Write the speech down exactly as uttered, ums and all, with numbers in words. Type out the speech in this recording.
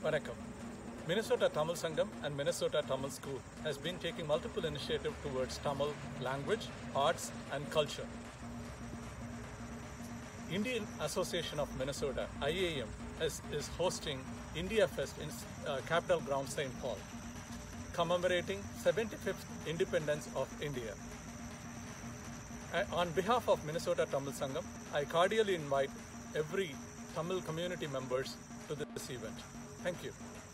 Vanakkam. Minnesota Tamil Sangam and Minnesota Tamil School has been taking multiple initiatives towards Tamil language, arts and culture. Indian Association of Minnesota, I A M, is, is hosting IndiaFest in uh, Capitol Ground, Saint Paul, commemorating seventy-fifth independence of India. I, on behalf of Minnesota Tamil Sangam, I cordially invite every Tamil community members to this event. Thank you.